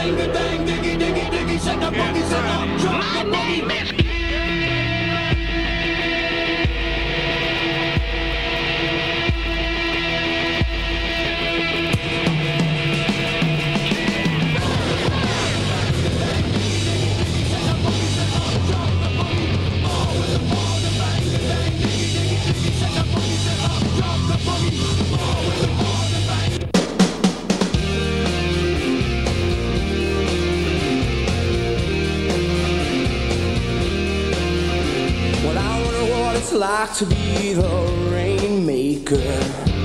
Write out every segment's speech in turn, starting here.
bang, bang, diggy, diggy, diggy, shake the boogie, shake the drop the boogie. Like to be the rainmaker.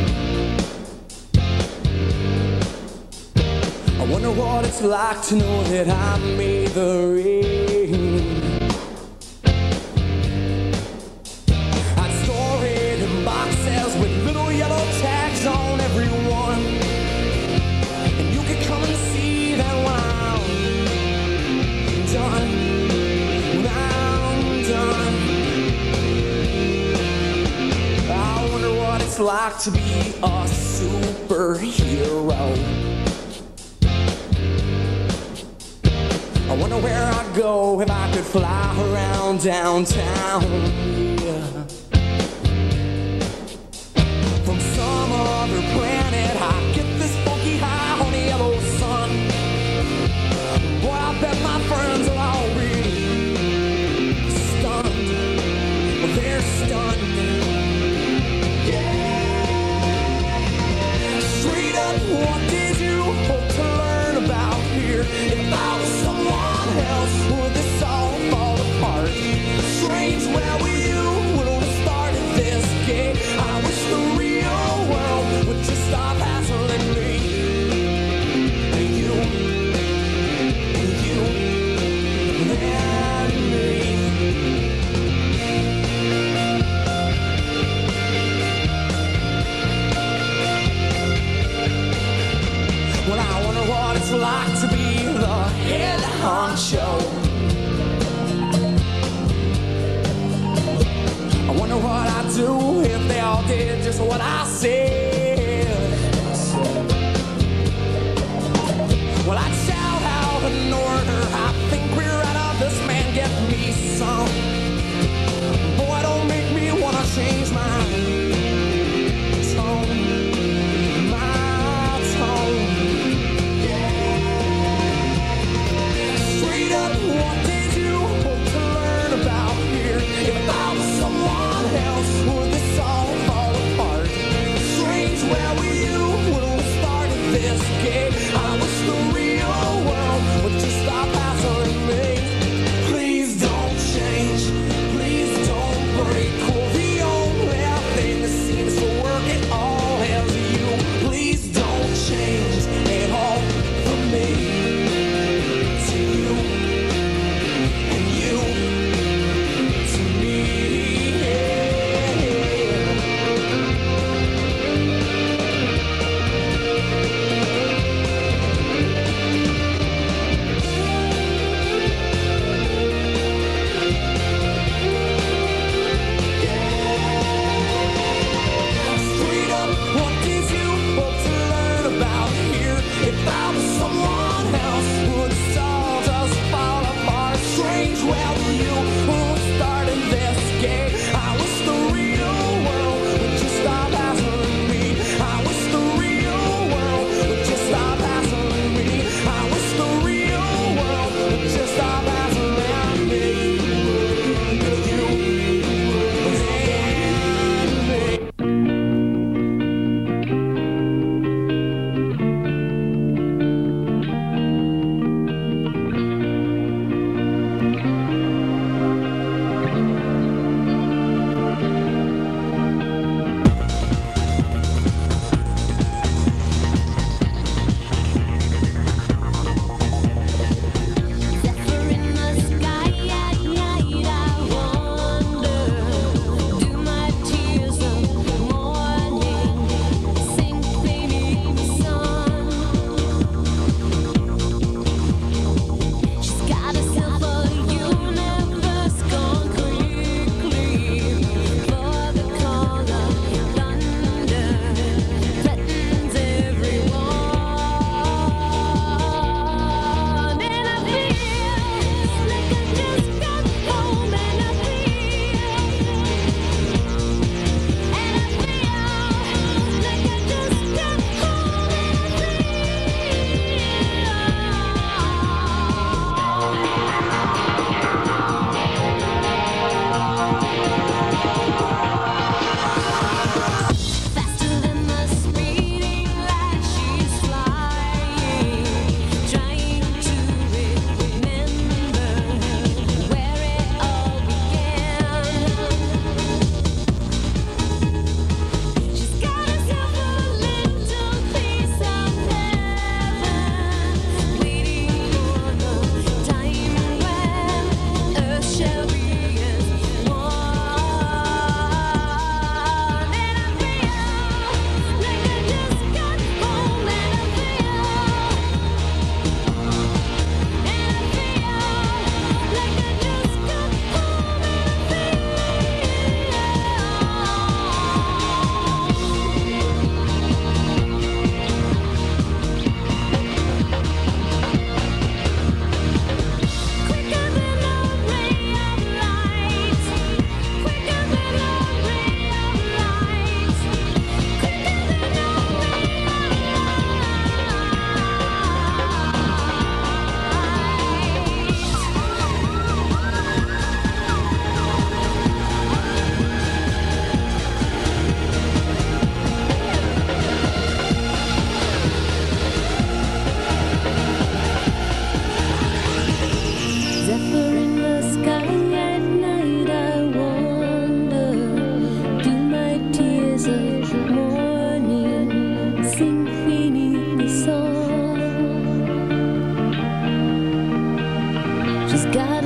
I wonder what it's like to know that I made the rain. I'd store it in boxes with little yellow tags on every one, and you could come and see that when I'm done, when I'm done. It's like to be a superhero. I wonder where I'd go if I could fly around downtown. Yeah. From some other planet, I get this funky high on the yellow sun. Boy, I bet my friends are already stunned. Well, they're stunned. What did you hope to learn about here? If I was someone else, would this all fall apart? Strange, where were you when we started this game? I wish the real world would just stop hassling me. And you, and me. Well, I wonder what it's like to be the head honcho. I wonder what I'd do if they all did just what I said. Well, I'd shout out an order. I think we're out of this, man, get me some. Boy, don't make me wanna change my tone. What did you hope to learn about here? If I was someone else, would this all fall apart? Strange, where were you when we started this game? I wish the real world would just stop hassling me. Please don't change, please don't break. Well, the only thing that seems to work at all is you. Please don't change at all for me.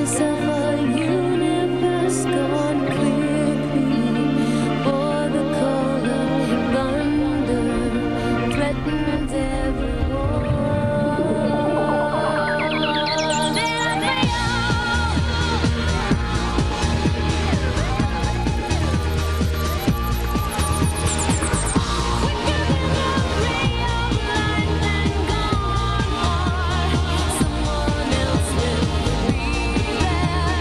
promise of a universe gone quickly, for the call of thunder threatens everyone. Someone else will be there.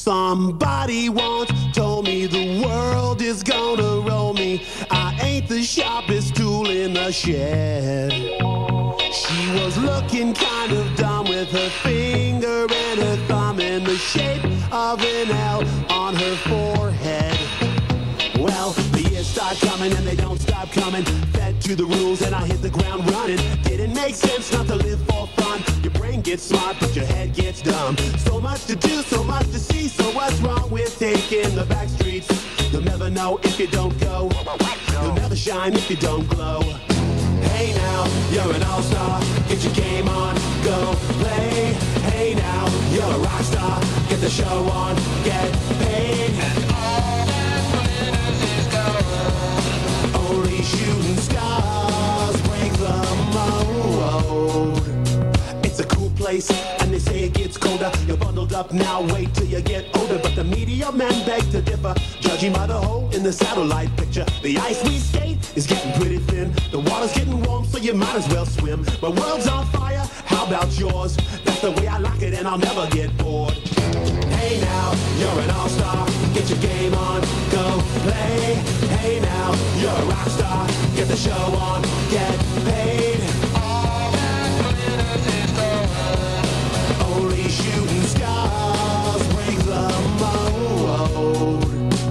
Somebody once told me the world is gonna roll me. I ain't the sharpest tool in the shed. She was looking kind of dumb with her finger and her thumb in the shape of an L on her forehead. Well, the years start coming and they don't stop coming. Fed to the rules and I hit the ground running. Didn't make sense not to live for fun. Your brain gets smart but your head gets dumb. So much to do, so much to see. So what's wrong with taking the back streets? You'll never know if you don't go. You'll never shine if you don't glow. Hey now, you're an all-star. Get your game on, go play. Hey now, you're a rock star. Get the show on, get paid. And all that glitters is gold. Only shooting stars break the mold. It's a cool place, and they say it gets colder. You're bundled up now, wait till you get older. But the media men beg to differ, judging by the hole in the satellite picture. The ice we skate is getting pretty thin. The water's getting warm, so you might as well swim. My world's on fire, how about yours? That's the way I like it, and I'll never get bored. Hey now, you're an all-star. Get your game on, go play. Hey now, you're a rock star. Get the show on, get paid. All that glitters is gold. Only shooting stars break the mold.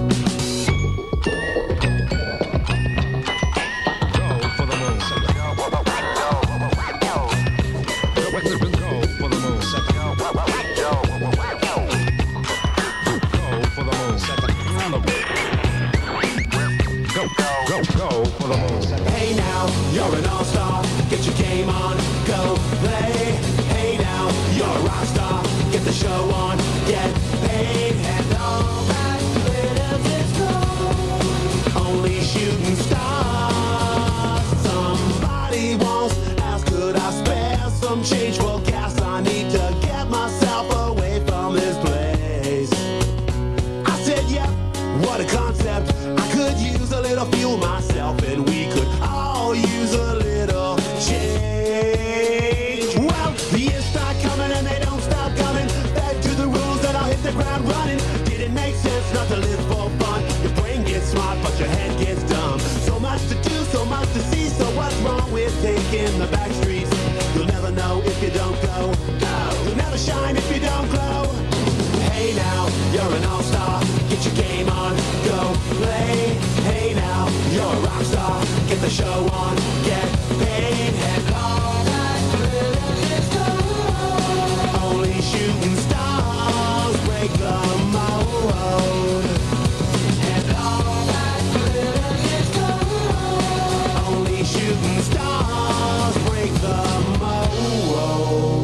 Hey now, you're an all-star. Get your game on, go play. Hey now, you're a rock star. Get the show on, get paid. And all that glitters is gold. Only shooting stars. Somebody once asked, could I spare some change for gas? I need to get myself away from this place. I said, yeah, what a concept. I could use a little fuel myself, and we could all use a little change. Well, the years start coming and they don't stop coming. Back to the rules and I'll hit the ground running. Didn't make sense not to live for fun. Your brain gets smart but your head gets dumb. So much to do, so much to see. So what's wrong with taking the back streets? You'll never know if you don't go. No, you'll never shine if you don't glow. Hey now, you're an all-star. Get your game on, go play. Hey now, you're a rock star. Get the show on, get paid. And all that glitters is gold. Only shooting stars break the mold. And all that glitters is gold. Only shooting stars break the mold.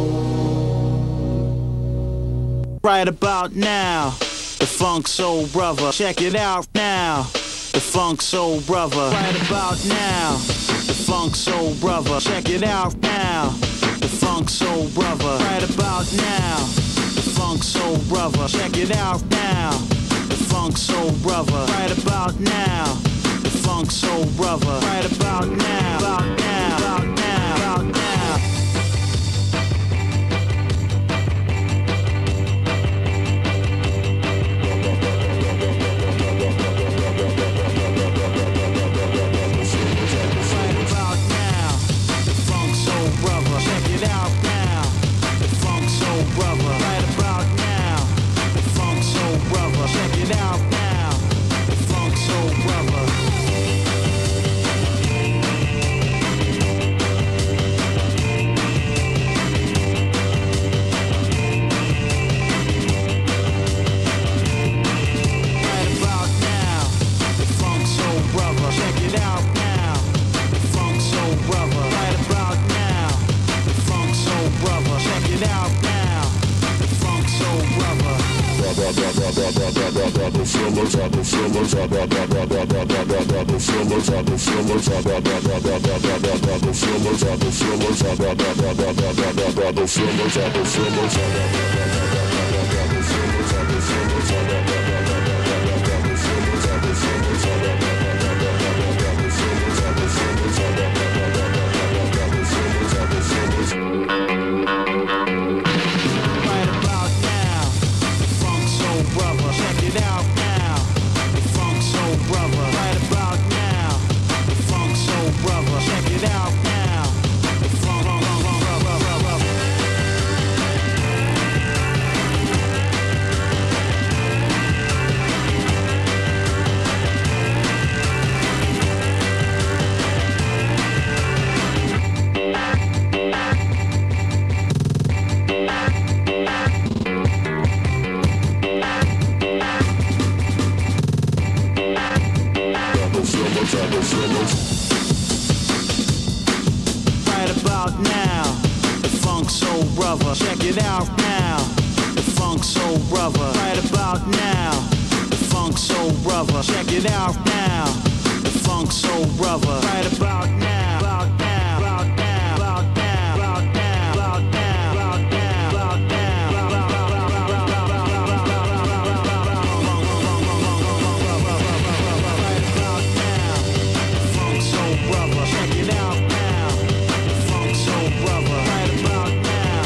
Right about now, the Funk Soul Brother. Check it out now, the Funk Soul Brother. Right about now, the Funk Soul Brother. Check it out now, the Funk Soul Brother. Right about now, the Funk Soul Brother. Check it out now, the Funk Soul Brother. Right about now, the Funk Soul Brother. Right about now, about now, about now, about now. Right about now, the Funk Soul Brother. brother. Check it out now. The Funk Soul Brother. Right about now. The Funk Soul Brother. Check it out now. The Funk Soul Brother. Right about now. About now. About now. About now. About now. About now. About now. About now. Right about now. The Funk Soul Brother. Check it out now. The Funk Soul Brother. Right about now.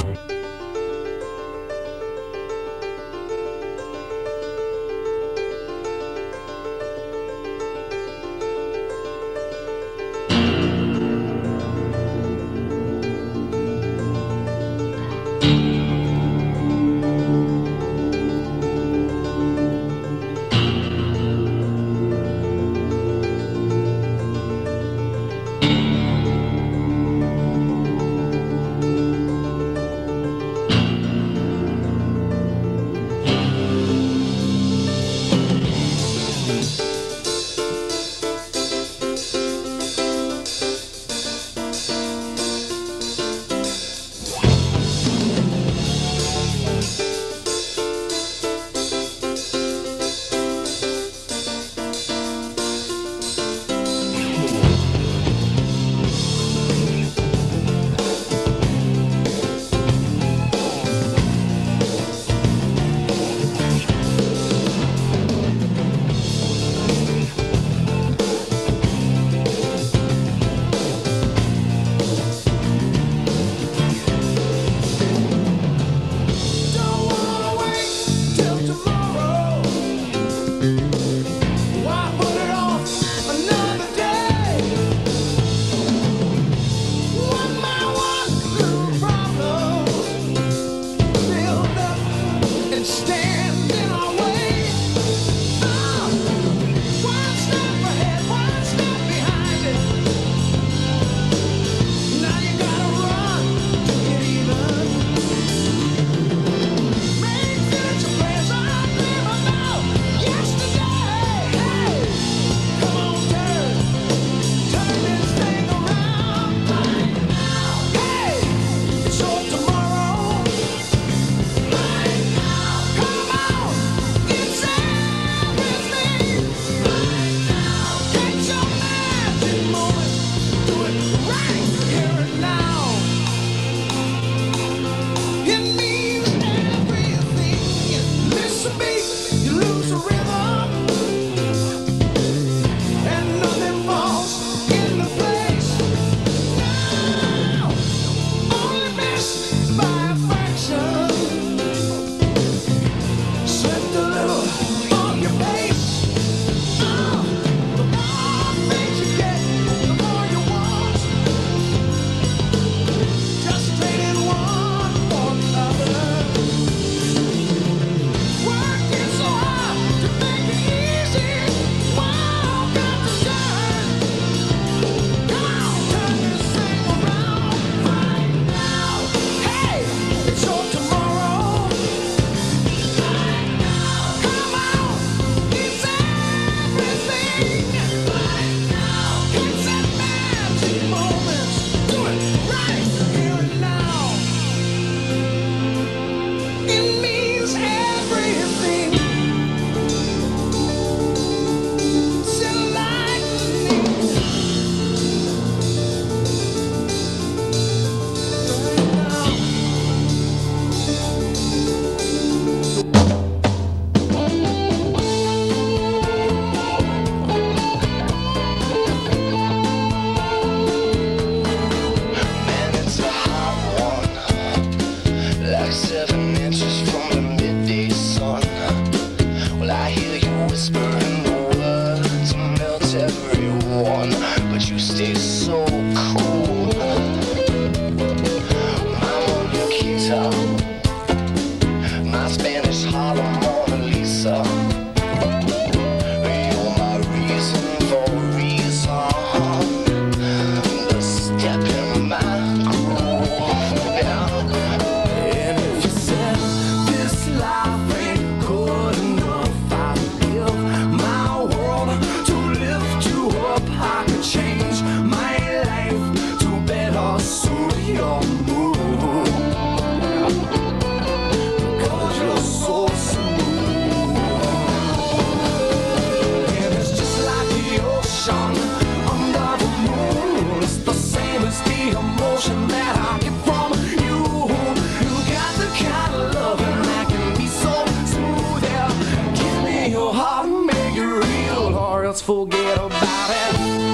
else forget about it.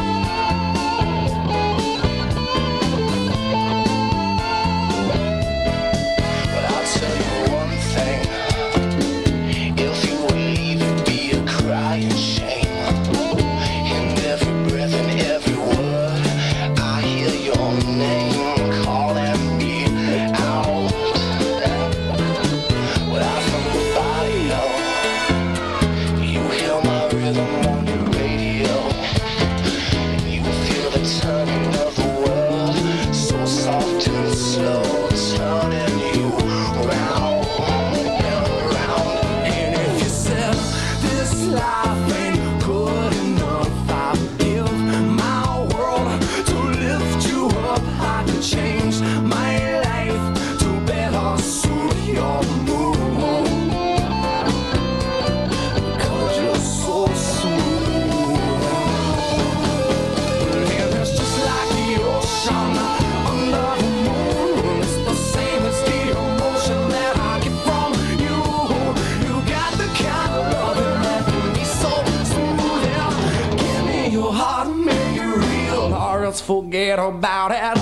Forget about it.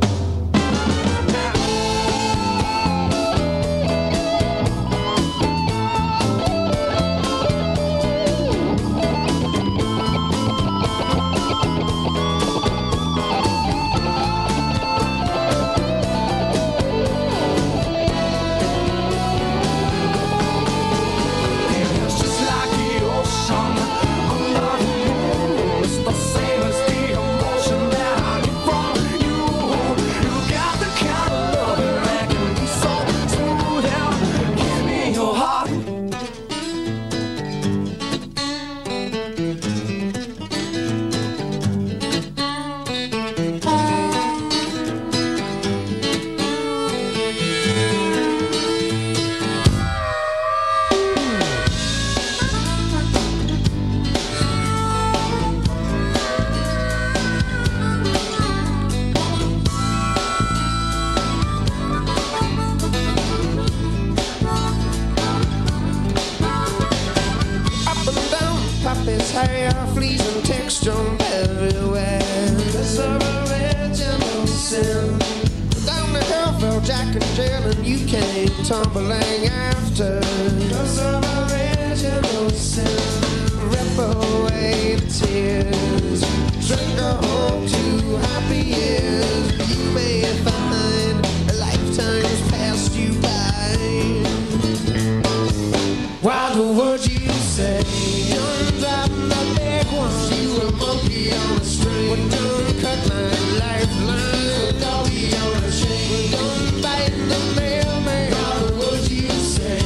His hair, fleas and texture everywhere. This original sin. Down the hill fell Jack and Jill, and you came tumbling after. This original sin. Rip away the tears. Drink her home to happy years. You may find a lifetime's passed you by. Why the word you say? Driving the big one, you a monkey on a string. Well, don't cut my lifeline, doggy on a chain. Don't bite the mailman, all the words you say.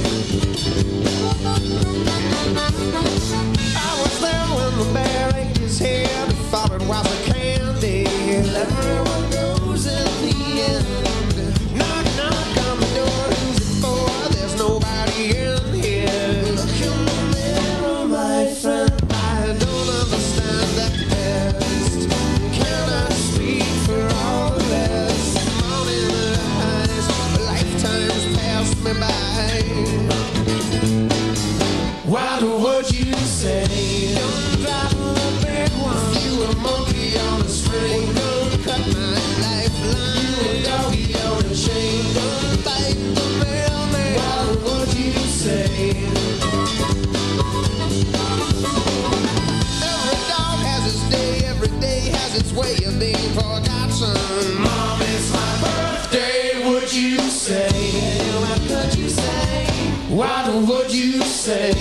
I was there when the bear ate his head, and thought it was a candy. Everyone goes in the end. Knock, knock on the door, who's it for? There's nobody in here. Look in the mirror, my friend, I don't understand that best. Can I speak for all the rest? Morning eyes, lifetimes passed me by. Why the word you say? Don't drop the big one. You a monkey on a string. Don't cut my lifeline. You a doggy on a chain. Don't bite the mailman. Why the word you say? Every dog has its day. Every day has its way of being forgotten. Mom, it's my birthday. Would you say? What could you say? Why the word you say?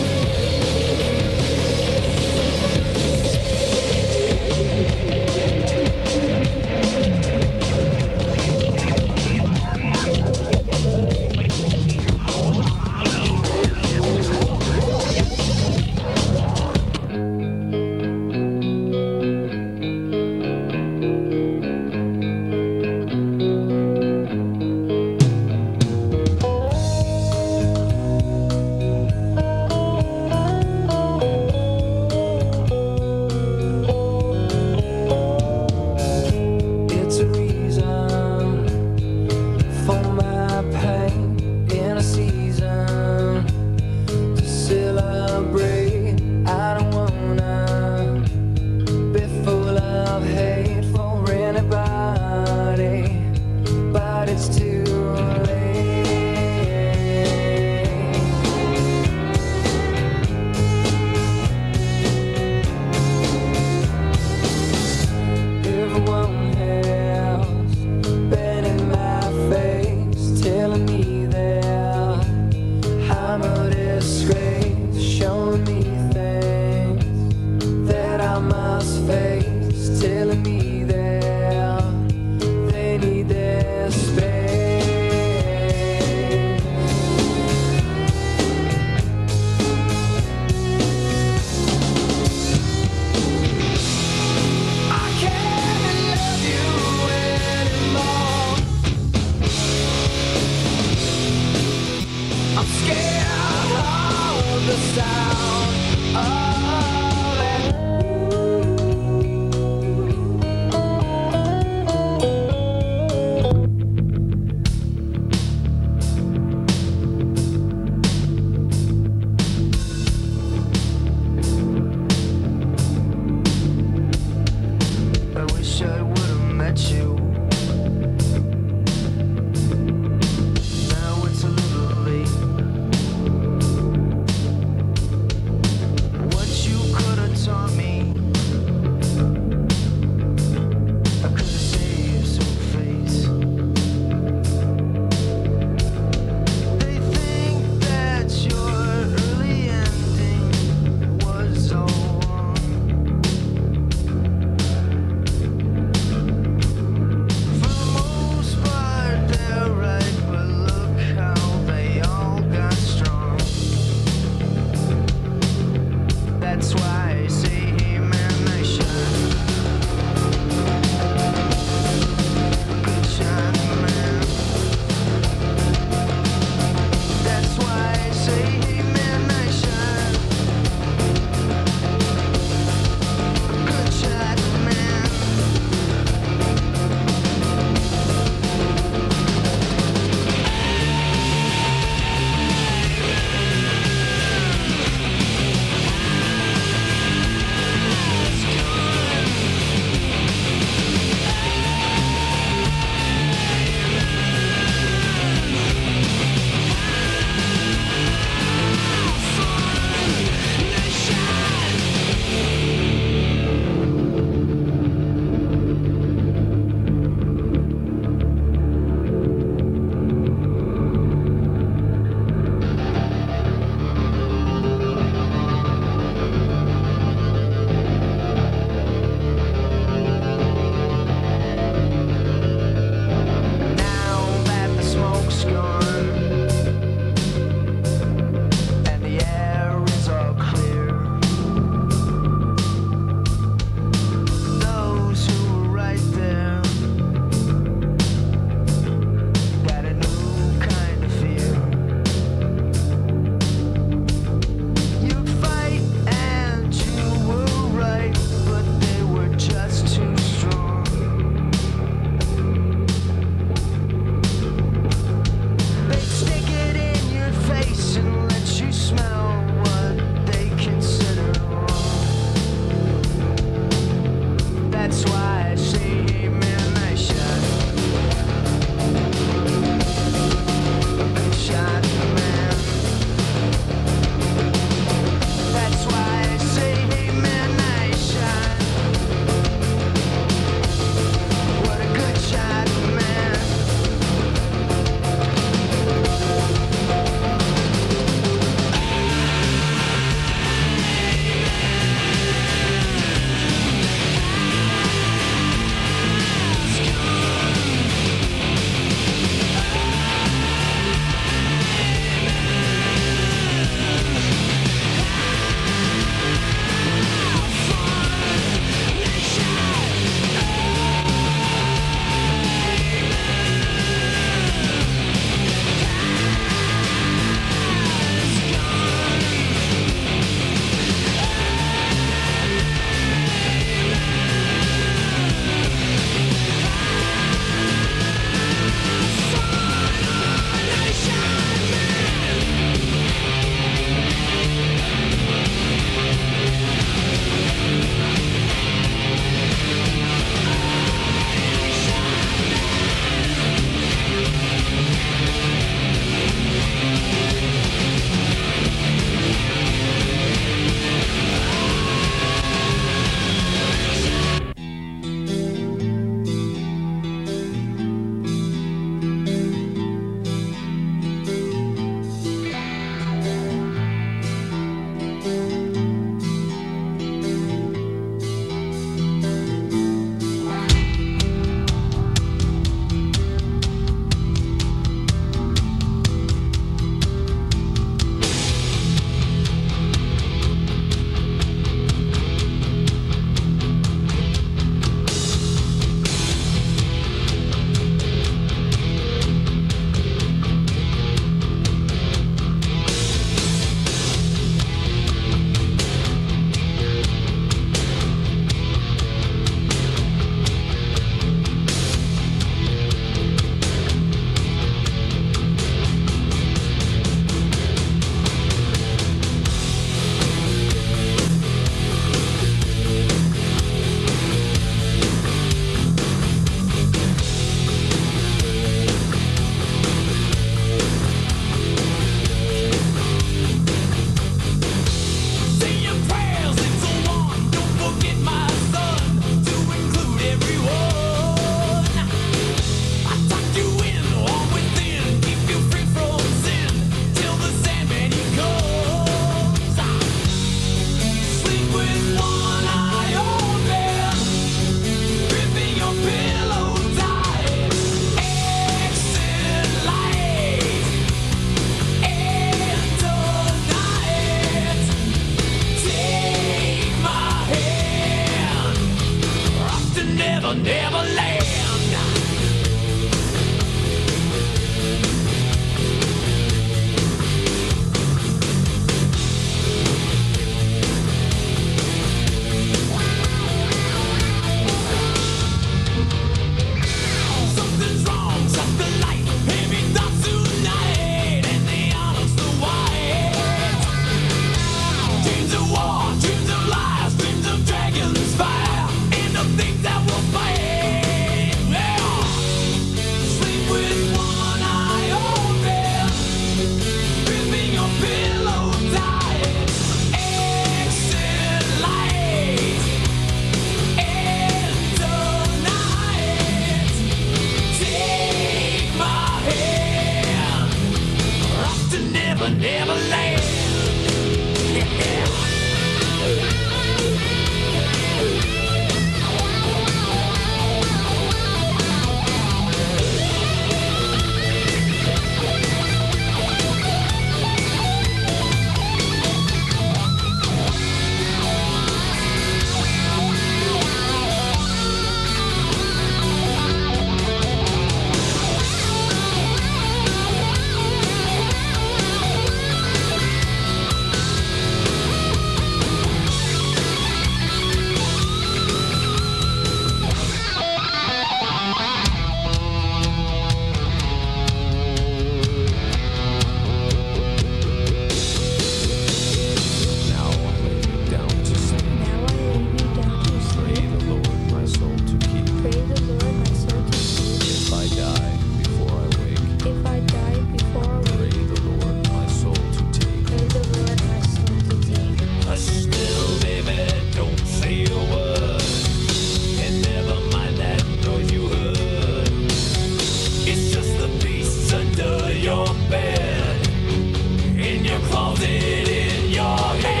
under your bed, in your closet, in your head.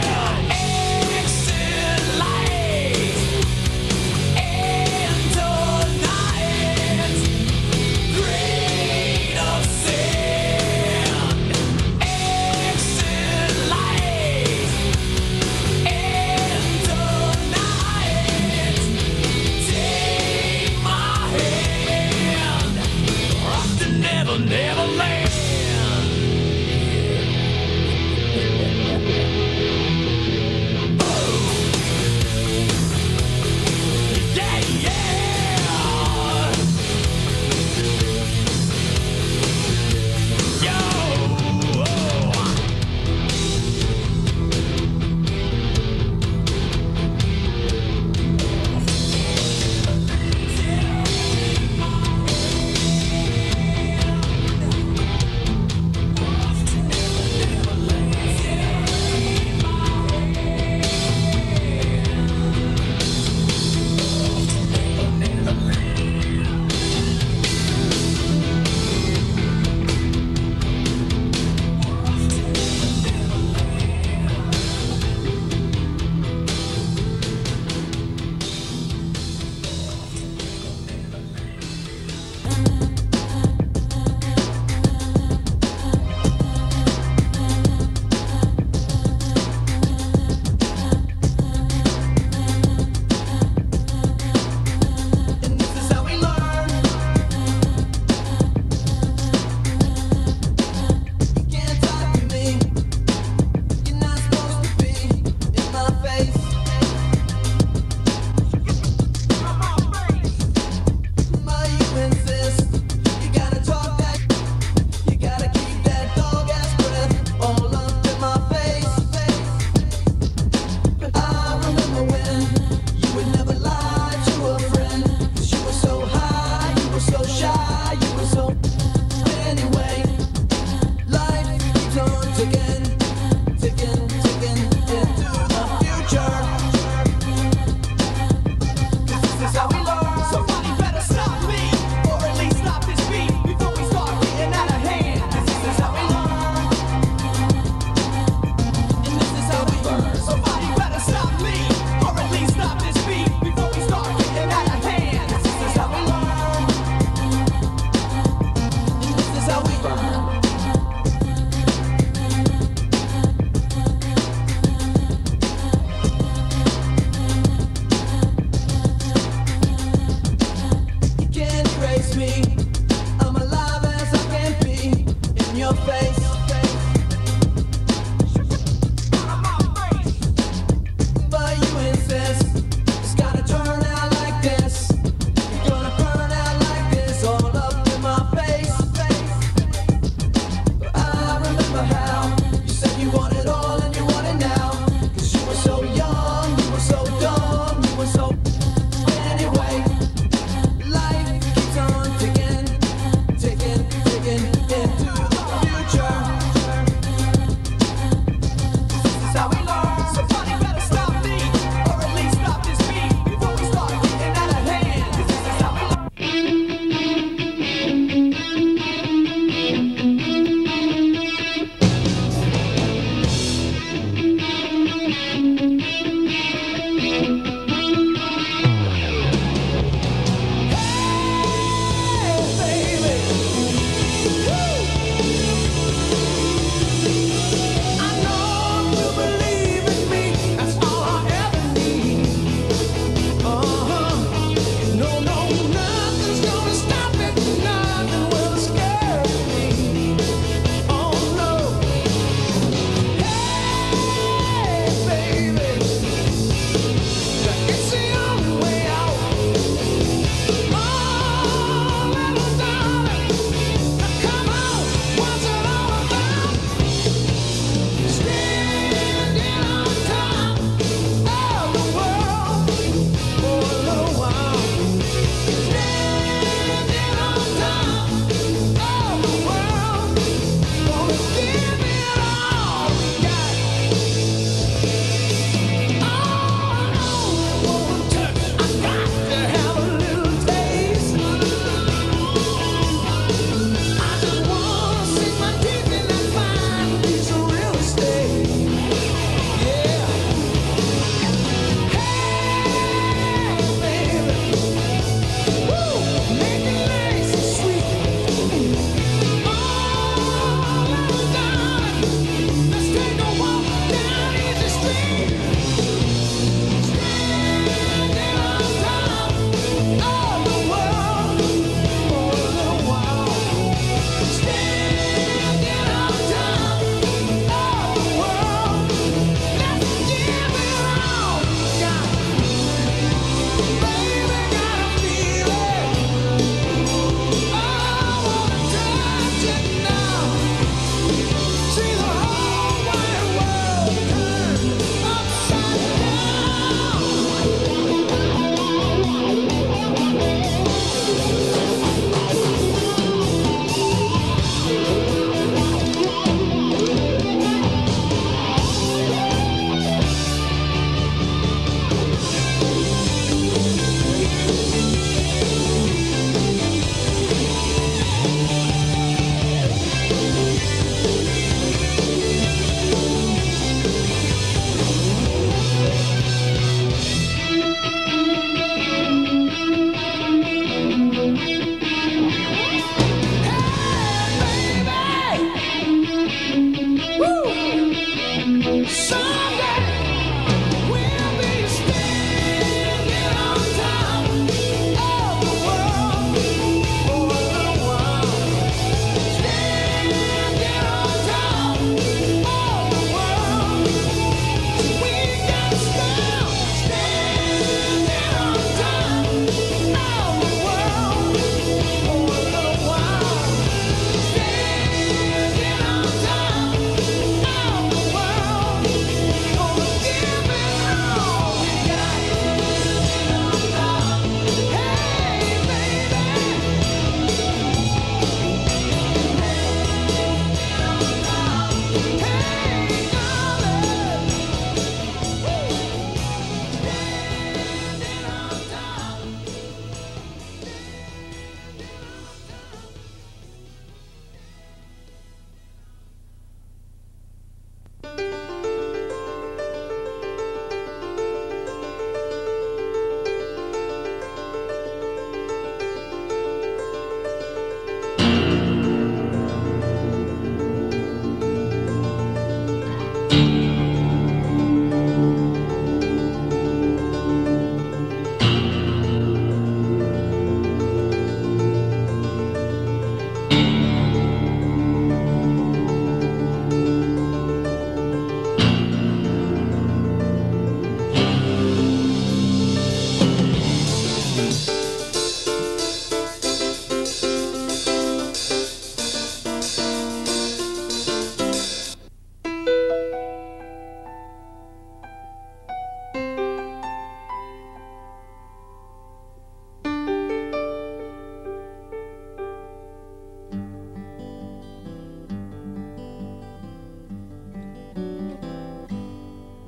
Exit light into night. Grain of sand. Exit light into night. Take my hand. Rock the never, never land. Yeah, yeah. Yo.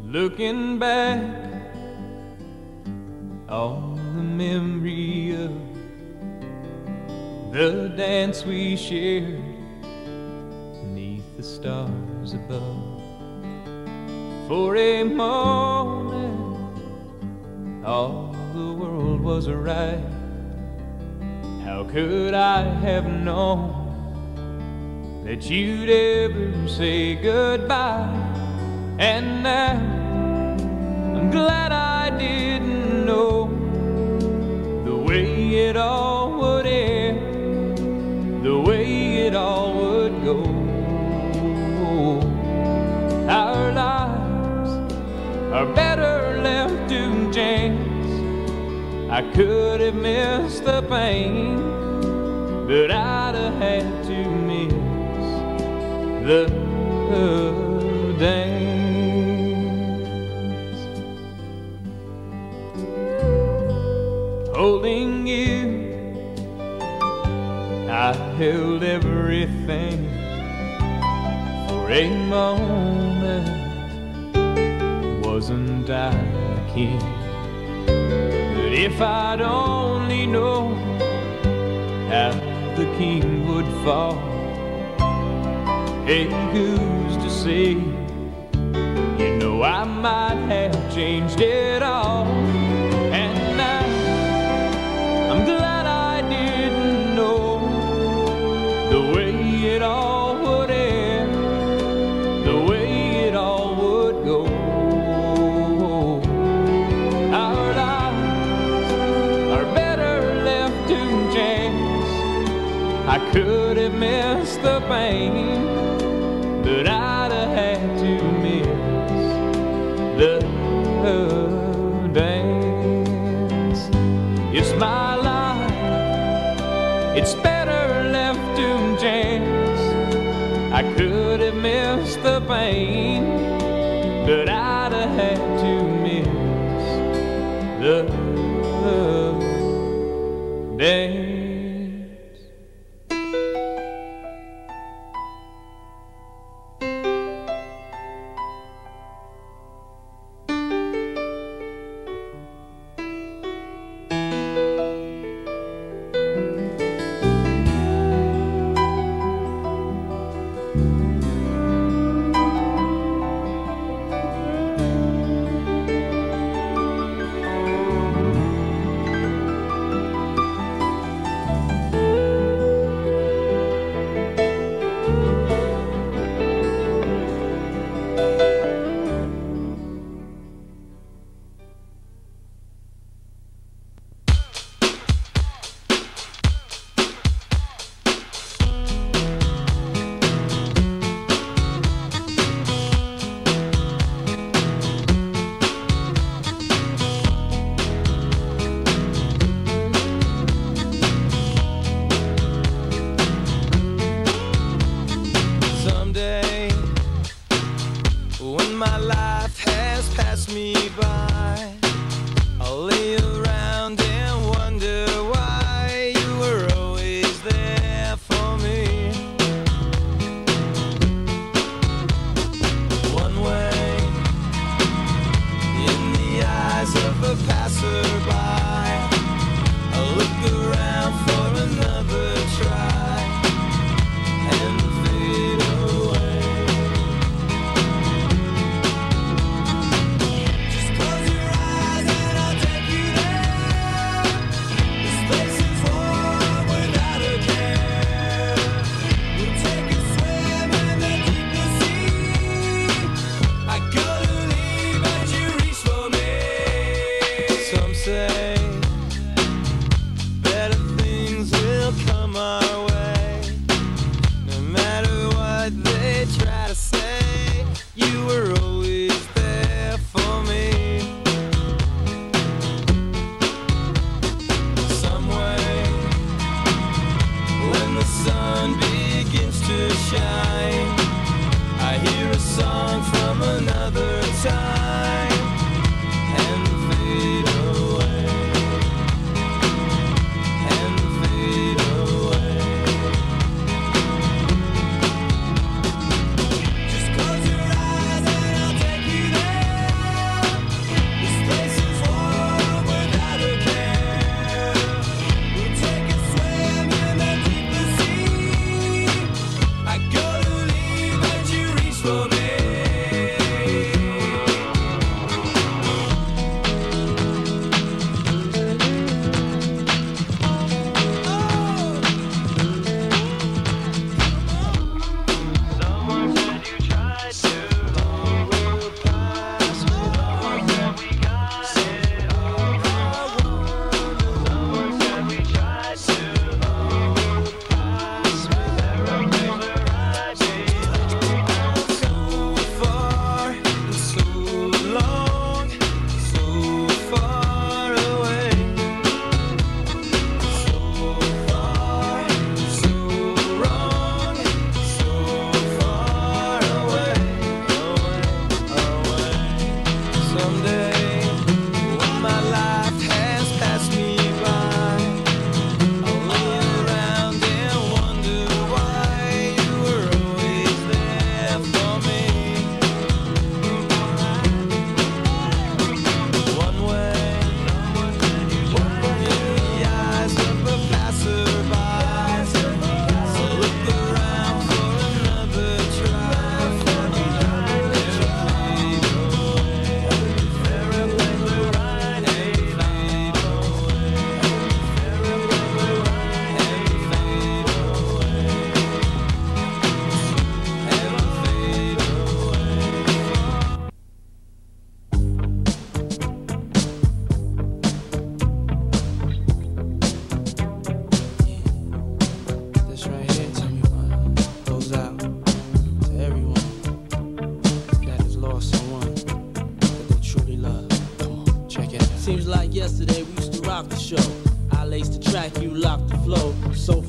Looking back on the memory of the dance we shared beneath the stars above. For a moment, all the world was right. How could I have known that you'd ever say goodbye? And now I'm glad I didn't know the way it all would end, the way it all would go. Our lives are better left to chance. I could have missed the pain, but I'd have had to miss the dance. Holding you, I held everything for a moment. Wasn't I the king? But if I'd only known how the king would fall, hey, who's to say? You know I might have changed it all. And now I'm glad I didn't know the way it all would end, the way it all would go. Our lives are better left to chance. I could have missed the pain, but I'd have had to miss the dance. It's my life, it's better left to chance. I could have missed the pain, but I'd have had to miss the dance.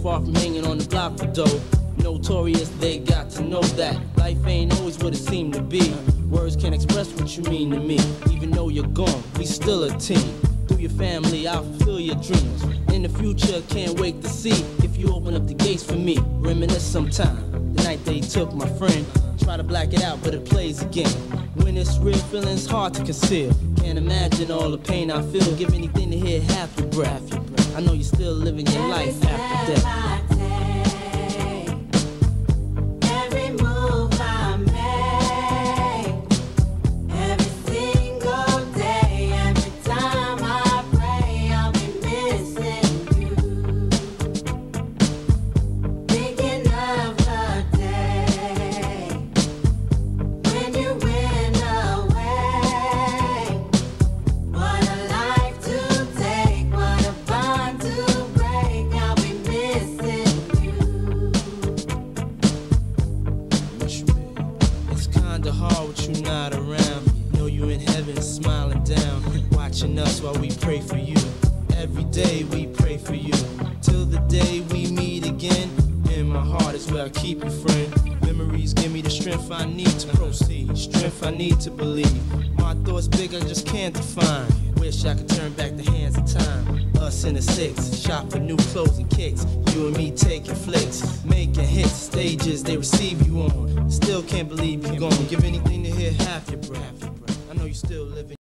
far from hanging on the block for dough. Notorious, they got to know that life ain't always what it seemed to be. Words can't express what you mean to me. Even though you're gone, we still a team. Through your family, I'll fulfill your dreams. In the future, can't wait to see if you open up the gates for me. Reminisce sometime, the night they took my friend. Try to black it out, but it plays again. When it's real, feeling's hard to conceal. Can't imagine all the pain I feel. Give anything to hear half your breath. I know you're still living your life after death. Us while we pray for you. Every day we pray for you. Till the day we meet again. In my heart is where I keep you, friend. Memories give me the strength I need to proceed. Strength I need to believe. My thoughts big, I just can't define. Wish I could turn back the hands of time. Us in the six, shop for new clothes and kicks. You and me taking flicks, making hits. Stages they receive you on. Still can't believe you're gone. Give anything to hear half your breath. I know you still living.